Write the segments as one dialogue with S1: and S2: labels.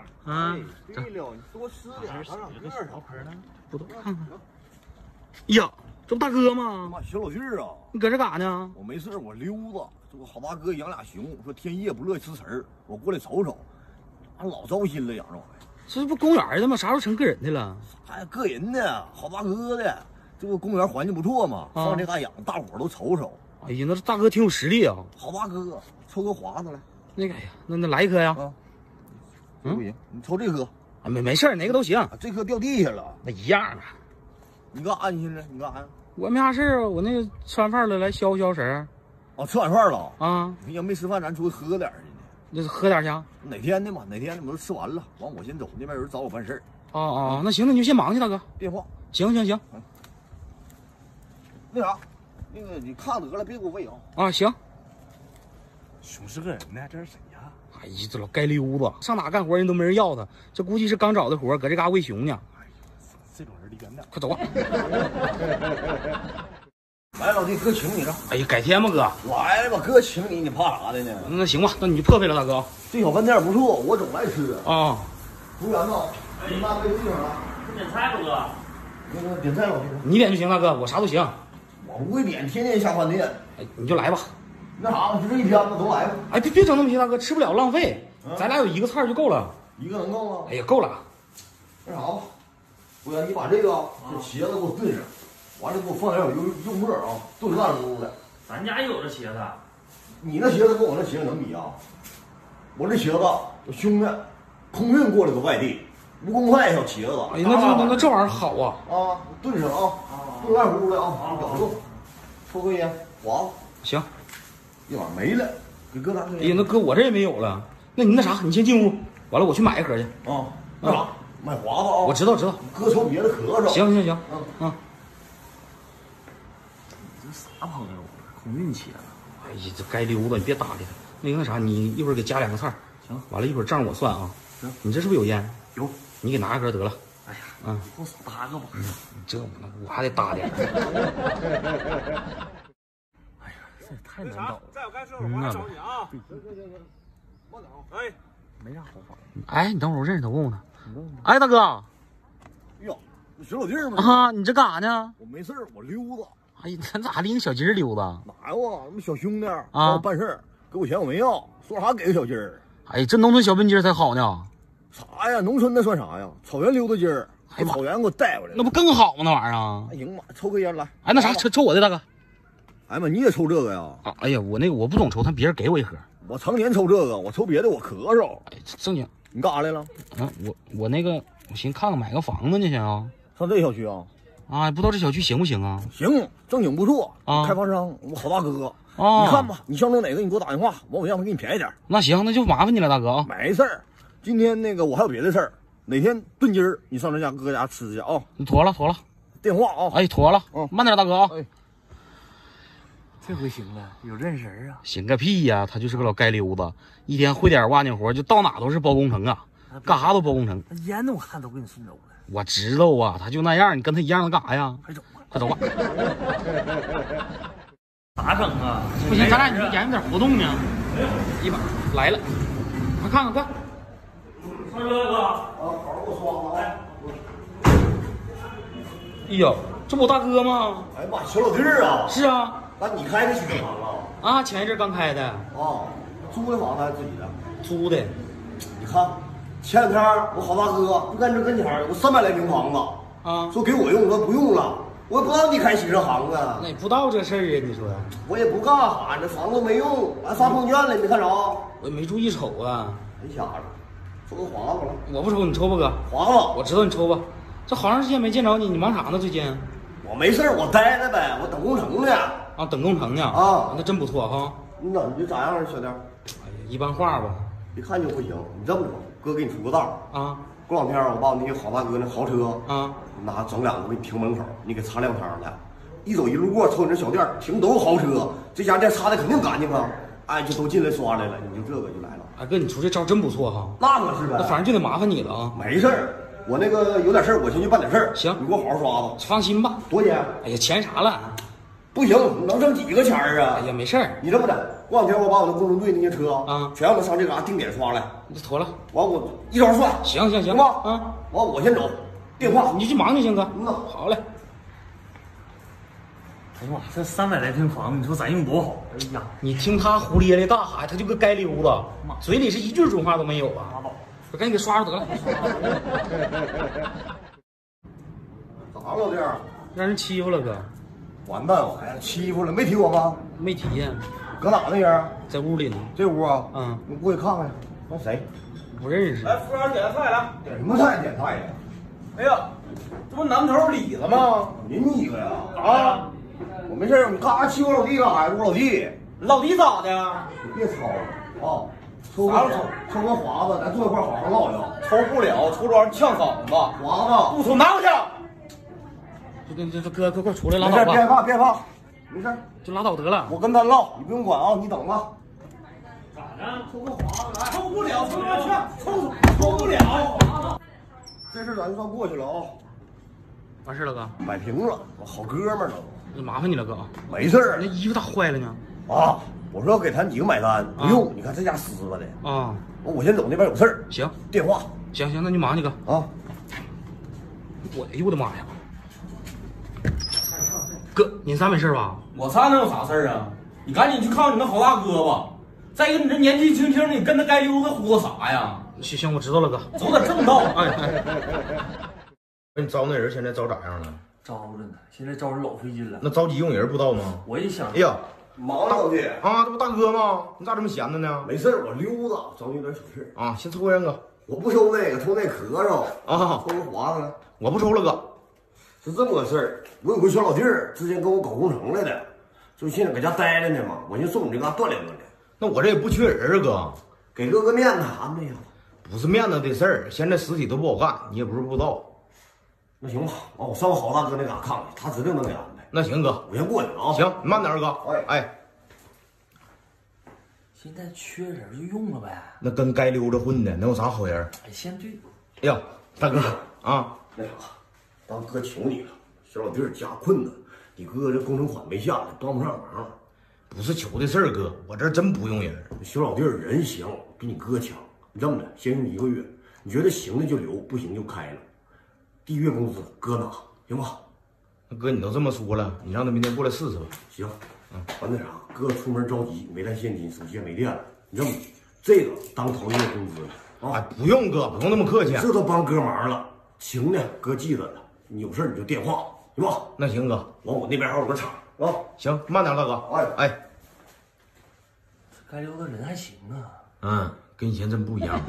S1: 啊，
S2: 对了，你多吃点，长长个儿。
S1: 不多看看。呀，这不大哥吗？
S2: 妈，小老弟儿啊，
S1: 你搁这干啥呢？
S2: 我没事，我溜达。这不好大哥养俩熊，说天夜不乐意吃食儿，我过来瞅瞅。俺老糟心了，养这玩意儿。
S1: 这不公园的吗？啥时候成个人的了？
S2: 哎，个人的，好大哥的。这不公园环境不错嘛，放这嘎养，大伙儿都瞅瞅。
S1: 哎呀，那这大哥挺有实力啊！
S2: 好大哥，抽个华子来。
S1: 那个呀，那来一颗呀？
S2: 不行，你抽这颗。
S1: 啊，没事，哪个都行。
S2: 这颗掉地下了，
S1: 那一样啊。
S2: 你干啥去了？你干啥呀？
S1: 我没啥事啊，我那个吃完饭了，来消消食。
S2: 哦，吃晚饭了
S1: 啊？
S2: 要没吃饭，咱出去喝点去。
S1: 那喝点去。
S2: 哪天的嘛？哪天的我都吃完了，完我先走，那边有人找我办事儿。
S1: 哦，那行，那你就先忙去，大哥。
S2: 电话。
S1: 行。
S2: 那啥，那个你看得了，别给我喂啊。
S1: 啊，行。
S3: 熊是个人呢，这是谁呀？
S1: 哎呀，这老街溜子，上哪干活人都没人要他，这估计是刚找的活，搁这嘎喂熊呢。
S3: 哎呀，这种人离远点，
S1: 快走吧。
S2: 来，老弟，哥请你了。
S1: 哎呀，改天吧，哥。
S2: 来吧，哥请你，你怕啥的呢？
S1: 那行吧，那你就破费了，大哥。
S2: 这小饭店不错，我总来吃
S1: 啊。
S2: 服务员呢？你妈没地方了。
S4: 点菜吧，哥。
S2: 那个点菜，老弟。
S1: 你点就行，大哥，我啥都行。
S2: 我不会点，天天下饭店。
S1: 哎，你就来吧。
S2: 那啥，就这一天吧，都来吧。
S1: 哎，别整那么些，大哥，吃不了浪费。咱俩有一个菜就够了。
S2: 一个能够吗？
S1: 哎呀，够了。
S2: 那啥吧，服务员，你把这个这茄子给我炖上，完了给我放点肉末啊，炖烂乎的。
S4: 咱家有这茄子。
S2: 你那茄子跟我那茄子能比啊？我这茄子，我兄弟空运过来的外地，5公块一条茄子。
S1: 哎呀，那这玩意儿好啊！
S2: 啊，炖上啊，炖烂乎的啊，咬肉，抽根烟，划了。
S1: 行，
S2: 一碗没了，给哥拿根烟。
S1: 哎呀，那哥我这也没有了。那你那啥，你先进屋，完了我去买一盒去。
S2: 啊，那啥，买华子啊。
S1: 我知道。
S2: 哥抽别的咳嗽。
S1: 行。
S2: 嗯。
S4: 这啥朋友？空运茄子。
S1: 哎呀，这该溜子，你别搭理他。那啥，你一会儿给加2个菜。
S4: 行。
S1: 完了，一会儿账我算啊。
S4: 行。
S1: 你这是不是有烟？
S4: 有。
S1: 你给拿一盒得了。
S4: 哎呀，多少搭个吧。
S1: 这我还得搭点。
S4: 哎呀，这也太难找了。
S3: 在我该说会儿，我来找你啊。
S2: 慢点啊。
S3: 哎，
S4: 没啥好法。
S1: 哎，你等会儿，我认识他，问问他。哎，大哥。
S2: 哟，小老弟儿吗？
S1: 啊，你这干啥呢？
S2: 我没事儿，我溜达。
S1: 哎呀，咱咋拎个小鸡儿溜达？
S2: 哪有啊？那么小兄弟帮我办事儿，给我钱我没要，说啥给个小鸡儿。
S1: 哎呀，这农村小笨鸡儿才好呢。
S2: 啥呀？农村那算啥呀？草原溜达鸡儿，草原给我带回来。
S1: 那不更好吗？那玩意儿啊。
S2: 哎行吧，抽根烟来。
S1: 哎，那啥，抽我的大哥。
S2: 哎妈，你也抽这个呀？
S1: 啊，哎呀，我不总抽，他别人给我一盒。
S2: 我常年抽这个，我抽别的我咳嗽。
S1: 哎，正经。
S2: 你干啥来了？
S1: 啊，我那个，我寻看看买个房子呢，想要。
S2: 上这小区啊？
S1: 啊，不知道这小区行不行啊？
S2: 行，正经不错
S1: 啊，
S2: 开发商，我好大哥。
S1: 啊，
S2: 你看吧，你相中哪个你给我打电话，完我让他给你便宜点。
S1: 那行，那就麻烦你了，大哥啊。
S2: 没事儿，今天那个我还有别的事儿，哪天炖鸡儿你上咱家哥家吃去啊？
S1: 你妥了。
S2: 电话啊。
S1: 哎，妥了。慢点，大哥啊。
S2: 哎，
S4: 这回行了，有认识人啊。
S1: 行个屁呀，他就是个老街溜子，一天会点挖井活，就到哪都是包工程啊，干啥都包工程。
S4: 那烟我看都给你顺走了。
S1: 我知道啊，他就那样，你跟他一样的干啥呀？快走吧。
S4: 咋整啊？
S1: 不行，咱俩演点活动呢。一把来了，快看看，快！
S4: 上车哥，
S2: 好给我刷了啊！
S1: 哎呦，这不我大哥吗？
S2: 哎呀妈，小老弟儿啊！
S1: 是啊。
S2: 那你开的洗车行啊？
S1: 啊，前一阵刚开的。
S2: 啊，租的房子还是自己的？
S1: 租的。
S2: 你看，前两天我好大哥就在这跟前儿有300来平房子
S1: 啊，
S2: 说给我用，我说不用了。我也不知道你开洗车行啊。
S1: 那也不知道这事儿啊，你说。
S2: 我也不干啥，这房子没用，完发碰见了，你没看着？我
S1: 也没注意瞅啊。
S2: 没瞎着，抽个华子了。
S1: 我不抽，你抽吧哥。
S2: 华子，
S1: 我知道你抽吧。这好长时间没见着你，你忙啥呢？最近？
S2: 我没事我待着呗，我等工程呢。
S1: 啊，等工程呢？
S2: 啊，
S1: 那真不错哈。
S2: 你怎你这咋样啊，小弟？哎呀，
S1: 一般化吧。
S2: 一看就不行。你这么着，哥给你出个道
S1: 啊。
S2: 过两天我把我那个好大哥那豪车
S1: 啊，
S2: 拿整2个给你停门口，你给擦亮汤的。一走一路过，瞅你这小店停都是豪车，这家店擦的肯定干净啊！哎，就都进来刷来了，你就这个就来了。
S1: 哎哥，你出这招真不错哈。
S2: 那可是呗。
S1: 那反正就得麻烦你了啊。
S2: 没事儿，我那个有点事儿，我先去办点事儿。
S1: 行，
S2: 你给我好好刷吧。
S1: 放心吧。
S2: 多少钱？
S1: 哎呀，钱啥了？
S2: 不行，能挣几个钱儿啊？
S1: 哎呀，没事儿。
S2: 你这么的，过两天我把我那工程队那些车
S1: 啊，
S2: 全让他上这嘎定点刷来。
S1: 你妥了。
S2: 完我一手算。
S1: 行行行
S2: 吧。
S1: 啊，
S2: 完我先走，电话
S1: 你去忙去，行哥。
S2: 嗯呐，
S1: 好嘞。
S4: 哎呀妈，这300来平方，你说咱用多好？哎呀，
S1: 你听他胡咧咧大喊，他就个街溜子，嘴里是一句准话都没有啊！我赶紧给刷上得了。
S2: 咋了，老弟儿？
S1: 让人欺负了哥，
S2: 完蛋，我还欺负了，没提我吗？
S1: 没体验，
S2: 搁哪呢人？
S1: 在屋里呢。
S2: 这屋啊？
S1: 嗯，
S2: 你过去看看去。那谁？
S1: 不认识。
S3: 来，服务员点菜来。
S2: 点什么菜？点菜呀？
S3: 哎呀，这不南头李子吗？
S2: 您几个呀？啊？我没事儿，你干啥欺负我老弟干啥呀？我老弟，
S3: 老弟咋的？
S2: 你别吵了啊！抽个华子，咱坐一块好好唠唠。
S3: 抽不了，抽这玩意儿呛嗓子。
S2: 华子，
S3: 不抽拿回去。
S1: 这哥快出来拉
S2: 没事，
S1: 倒吧，
S2: 别怕别怕，没事，
S1: 就拉倒得了。
S2: 我跟他唠，你不用管啊，你等吧。
S3: 咋的？抽个华子来。抽不了，抽不了，抽不了。
S2: 这事咱算过去了啊。
S1: 完事了哥，
S2: 摆平了，我好哥们儿了。
S1: 那麻烦你了哥。
S2: 没事儿
S1: 那衣服咋坏了呢？
S2: 啊，我说要给咱几个买单，不用，你看这家撕巴的。
S1: 啊，
S2: 我先走，那边有事儿。
S1: 行，
S2: 电话
S1: 行行，那你忙去哥。
S2: 啊。
S1: 哎呦我的妈呀！哥，您仨没事吧？
S3: 我仨能有啥事儿啊？你赶紧去看看你那好大哥吧。再一个，你这年纪轻轻的，你跟他街溜子胡诌啥呀？
S1: 行行，我知道了哥。
S3: 走点正道。
S1: 哎，
S5: 那你招那人现在招咋样了？
S4: 招着呢，现在招人老费劲了。
S5: 那着急用人不知道吗？
S4: 我一想，
S5: 哎呀，
S2: 忙老弟
S5: 啊，这不大哥吗？你咋这么闲着呢？
S2: 没事儿，我溜达，找你有点小事。
S5: 啊，先抽个烟哥。
S2: 我不抽那个，抽那咳嗽
S5: 啊，
S2: 抽个华子来。
S5: 我不抽了哥。
S2: 是这么个事儿，我有个小老弟儿，之前跟我搞工程来的，就现在搁家待着呢嘛，我寻思送你这嘎锻炼锻炼。
S5: 那我这也不缺人啊哥，
S2: 给哥个面子安排呀。
S5: 不是面子的事儿，现在实体都不好干，你也不是不知道。
S2: 那行吧，我上我郝大哥那嘎看看，他指定能给安排。
S5: 那行哥，
S2: 我先过去了啊。
S5: 行，你慢点哥。哎，
S4: 现在缺人就用了呗。
S5: 那跟街溜子混的能有啥好人？
S4: 哎，先对。
S5: 哎呀，大哥啊，
S2: 那啥，当哥求你了，小老弟儿家困难，你哥这工程款没下来，帮不上忙了。
S5: 不是求的事儿哥，我这真不用人。
S2: 小老弟儿人行，比你哥强。你这么的，先用1个月，你觉得行的就留，不行就开了。第1月工资哥拿，行吧？
S5: 那哥你都这么说了，你让他明天过来试试吧。
S2: 行，完那啥，哥出门着急，没带现金，手机也没电了。你这么，这个当头1月工资啊？
S5: 哎，不用哥，不用那么客气。
S2: 这都帮哥忙了，行呢，哥记着了。你有事你就电话，行吧？
S5: 那行哥，
S2: 完我那边还有个厂啊。
S5: 行，慢点大哥。哎，
S4: 街溜子人还行啊。
S5: 嗯，跟以前真不一样。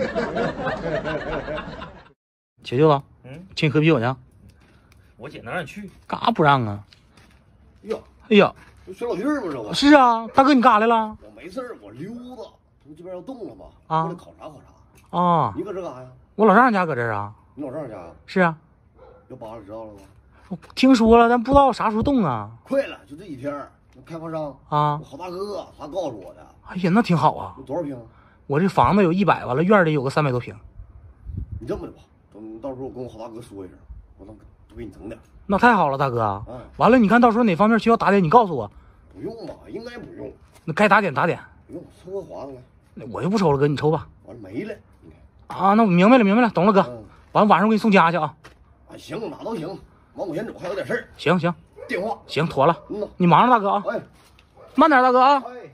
S1: 铁舅子，请你喝啤酒去。
S4: 我姐哪让你去？
S1: 干啥不让啊？
S2: 呀，
S1: 哎呀，
S2: 这小老弟儿吗？这个
S1: 是啊，大哥你干啥来了？
S2: 我没事儿，我溜达，从这边要动了吧？
S1: 啊
S2: 过来考察考察。
S1: 啊，
S2: 你搁这干啥呀？
S1: 我老丈人家搁这儿啊。
S2: 你老丈人家呀？
S1: 是啊，
S2: 要扒了知道了吗？
S1: 我听说了，但不知道啥时候动啊。
S2: 快了，就这几天儿。那开发商
S1: 啊
S2: 我，好大哥他告诉我的。
S1: 哎呀，那挺好啊。
S2: 有多少平？
S1: 我这房子有100，完了院里有个300多平。
S2: 你这么的吧，等到时候我跟我好大哥说一声，我能多给你整点。
S1: 那太好了，大哥。
S2: 嗯
S1: 完了，你看到时候哪方面需要打点，你告诉我。
S2: 不用吧？应该不用。
S1: 那该打点打点。
S2: 不用，抽个华子来。
S1: 那我就不抽了，哥，你抽吧。
S2: 完了没了，你看。
S1: 啊，那我明白了，明白了，懂了，哥。
S2: 嗯。
S1: 完了晚上我给你送家去啊。
S2: 啊，行，哪都行。完我先走，还有点事儿。
S1: 行行
S2: 电话。
S1: 行，妥了。
S2: 嗯呐。
S1: 你忙着，大哥啊。
S2: 哎。
S1: 慢点，大哥啊。
S2: 哎。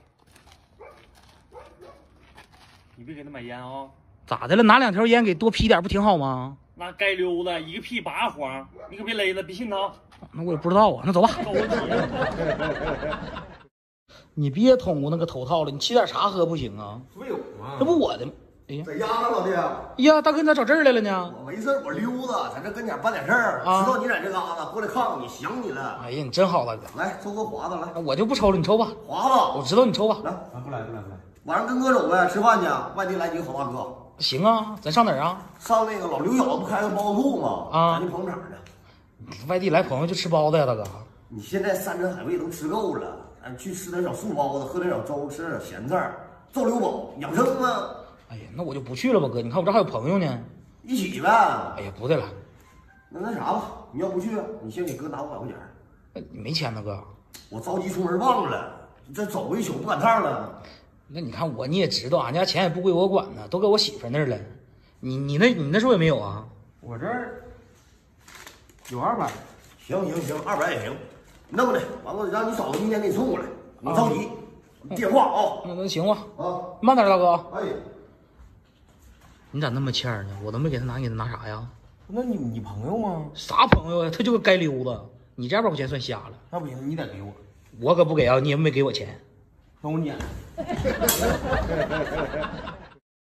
S4: 你别给他买烟啊！
S1: 咋的了？拿2条烟给多批点不挺好吗？
S4: 那街溜子一个屁8黄，你可别勒了，别信他。
S1: 那我也不知道啊。那走吧。
S4: 跟我姐。
S1: 你别捅咕那个头套了，你沏点茶喝不行啊？
S2: 没有啊。
S1: 这不我的吗？哎呀，
S2: 在家呢，老弟。
S1: 哎呀，大哥你咋找这儿来了呢？
S2: 我没事我溜达，在这跟前办点事儿。
S1: 啊
S2: 知道你在这嘎达，过来看看你，想你了。
S1: 哎呀，你真好，大哥。
S2: 来，抽个华子来。
S1: 那我就不抽了，你抽吧。
S2: 华子，
S1: 我知道你抽吧。
S2: 来，
S3: 不来。
S2: 晚上跟哥走呗，吃饭去。外地来几个好大哥。
S1: 行啊，咱上哪儿啊？
S2: 上那个老刘小子不开个包子铺吗？
S1: 啊
S2: 咱就捧场去。
S1: 外地来朋友就吃包子呀，大哥。
S2: 你现在山珍海味都吃够了，咱去吃点小素包子，喝点小粥，吃点咸菜，造流饱养生嘛。
S1: 哎呀，那我就不去了吧，哥。你看我这还有朋友呢。
S2: 一起呗。
S1: 哎呀，不对了，
S2: 那啥吧，你要不去，你先给哥拿500块钱。
S1: 你没钱呢，哥。
S2: 我着急出门忘了，这走一宿不赶趟了。
S6: 那你看我，你也知道，俺家钱也不归我管呢，都搁我媳妇那儿了。你那时候也没有啊？
S3: 我这儿有200。
S2: 行，200也行。那么的，完了让你嫂子明天给你送过来，你着急。电话啊。
S6: 那行吧。
S2: 啊，
S6: 慢点，大哥。
S2: 哎，
S6: 你咋那么欠儿呢？我都没给他拿，你给他拿啥呀？
S3: 那你朋友吗？
S6: 啥朋友呀？他就个街溜子。你这200块钱算瞎了。
S3: 那不行，你得给我。
S6: 我可不给啊！你也没给我钱。
S3: 那我撵。